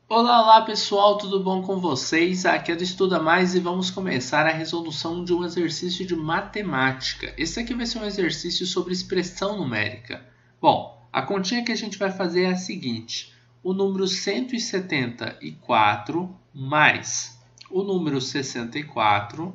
Olá, olá pessoal, tudo bom com vocês? Aqui é do Estuda Mais e vamos começar a resolução de um exercício de matemática. Esse aqui vai ser um exercício sobre expressão numérica. Bom, a continha que a gente vai fazer é a seguinte: o número 174 mais o número 64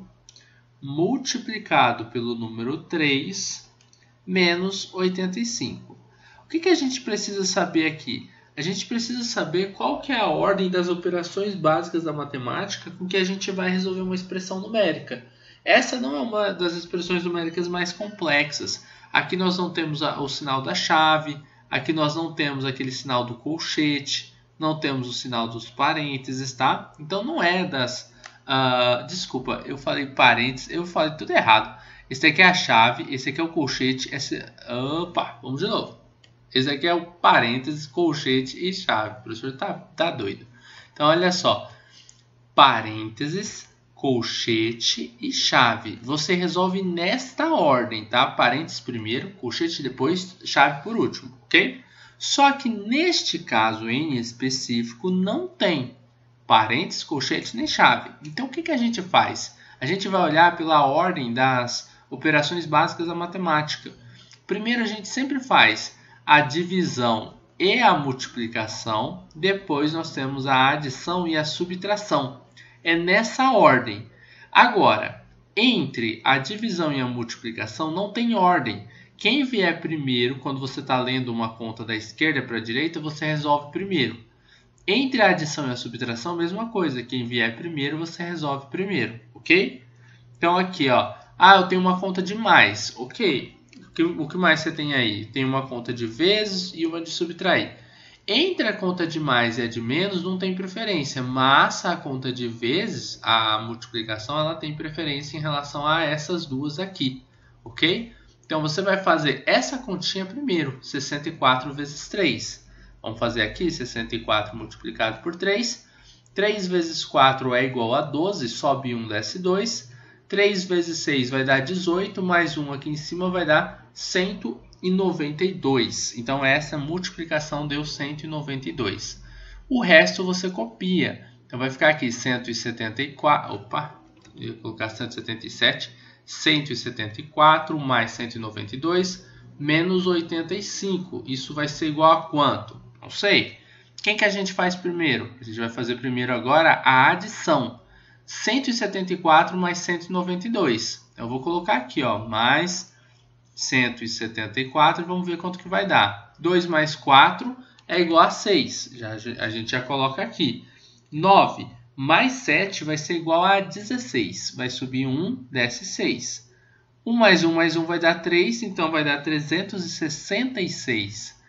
multiplicado pelo número 3 menos 85. O que a gente precisa saber aqui? A gente precisa saber qual que é a ordem das operações básicas da matemática com que a gente vai resolver uma expressão numérica. Essa não é uma das expressões numéricas mais complexas. Aqui nós não temos o sinal da chave, aqui nós não temos aquele sinal do colchete, não temos o sinal dos parênteses, tá? Então não é das... desculpa, eu falei parênteses, eu falei tudo errado. Esse aqui é a chave, esse aqui é o colchete, Opa, vamos de novo. Esse aqui é o parênteses, colchete e chave. O professor tá doido. Então, olha só. Parênteses, colchete e chave. Você resolve nesta ordem, tá? Parênteses primeiro, colchete depois, chave por último, ok? Só que neste caso em específico não tem parênteses, colchete nem chave. Então, o que a gente faz? A gente vai olhar pela ordem das operações básicas da matemática. Primeiro, a gente sempre faz a divisão e a multiplicação, depois nós temos a adição e a subtração. É nessa ordem. Agora, entre a divisão e a multiplicação não tem ordem. Quem vier primeiro, quando você está lendo uma conta da esquerda para a direita, você resolve primeiro. Entre a adição e a subtração, mesma coisa. Quem vier primeiro, você resolve primeiro, ok? Então aqui, ó, eu tenho uma conta de mais, ok? O que mais você tem aí? Tem uma conta de vezes e uma de subtrair. Entre a conta de mais e a de menos não tem preferência, mas a conta de vezes, a multiplicação, ela tem preferência em relação a essas duas aqui, ok? Então você vai fazer essa continha primeiro, 64 vezes 3. Vamos fazer aqui 64 multiplicado por 3. 3 vezes 4 é igual a 12, sobe 1, desce 2. 3 vezes 6 vai dar 18, mais 1 aqui em cima vai dar 192. Então, essa multiplicação deu 192. O resto você copia. Então, vai ficar aqui 174. Opa, eu ia colocar 177. 174 mais 192 menos 85. Isso vai ser igual a quanto? Não sei. Quem que a gente faz primeiro? A gente vai fazer primeiro agora a adição. 174 mais 192. Eu vou colocar aqui, ó, mais 174 e vamos ver quanto que vai dar. 2 mais 4 é igual a 6. A gente já coloca aqui. 9 mais 7 vai ser igual a 16. Vai subir 1, desce 6. 1 mais 1 vai dar 3, então vai dar 366.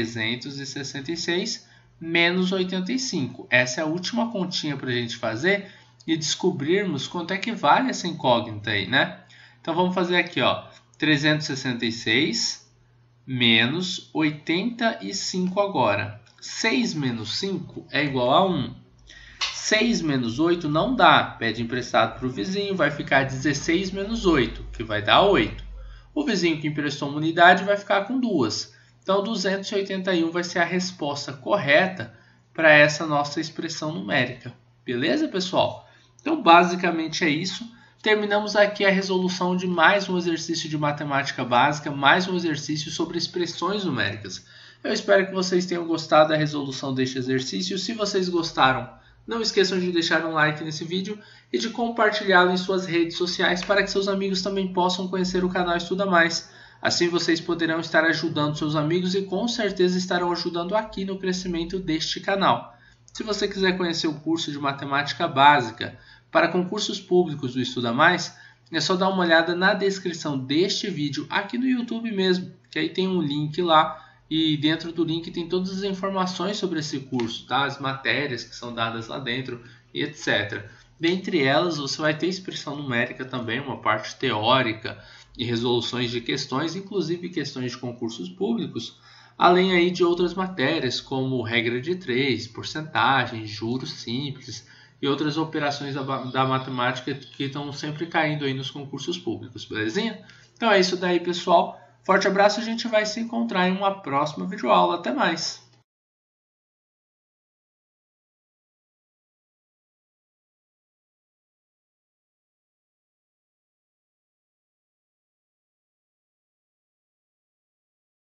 366 menos 85. Essa é a última continha para a gente fazer e descobrirmos quanto é que vale essa incógnita aí, né? Então, vamos fazer aqui, ó, 366 menos 85 agora. 6 menos 5 é igual a 1. 6 menos 8 não dá, pede emprestado para o vizinho, vai ficar 16 menos 8, que vai dar 8. O vizinho que emprestou uma unidade vai ficar com 2. Então, 281 vai ser a resposta correta para essa nossa expressão numérica. Beleza, pessoal? Então, basicamente é isso. Terminamos aqui a resolução de mais um exercício de matemática básica, mais um exercício sobre expressões numéricas. Eu espero que vocês tenham gostado da resolução deste exercício. Se vocês gostaram, não esqueçam de deixar um like nesse vídeo e de compartilhá-lo em suas redes sociais para que seus amigos também possam conhecer o canal Estuda Mais. Assim vocês poderão estar ajudando seus amigos e com certeza estarão ajudando aqui no crescimento deste canal. Se você quiser conhecer o curso de matemática básica para concursos públicos do Estuda Mais, é só dar uma olhada na descrição deste vídeo aqui no YouTube mesmo, que aí tem um link lá e dentro do link tem todas as informações sobre esse curso, tá? As matérias que são dadas lá dentro e etc. Dentre elas, você vai ter expressão numérica também, uma parte teórica e resoluções de questões, inclusive questões de concursos públicos, além aí de outras matérias como regra de 3, porcentagem, juros simples e outras operações da matemática que estão sempre caindo aí nos concursos públicos, belezinha? Então é isso daí, pessoal. Forte abraço, a gente vai se encontrar em uma próxima videoaula. Até mais!